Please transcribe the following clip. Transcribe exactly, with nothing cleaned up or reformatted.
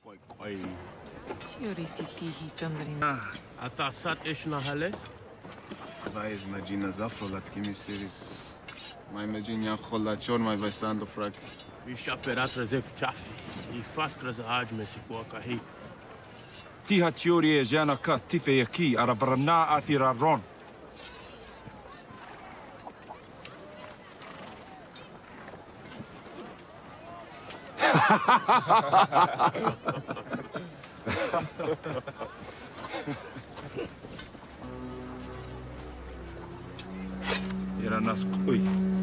Koi koi. Chiori si pihi chandrin. Ata sat ishna hales? Vai imagina zafro lat kimiseris. Mai imagina kholachor mai vaisand Dothraki. Vi shaperat rezef chafi. I fakra zahaj mesikuwa kahi. Tiha tiori e jana ka tife aki arabrana atira ron. Era nas oi.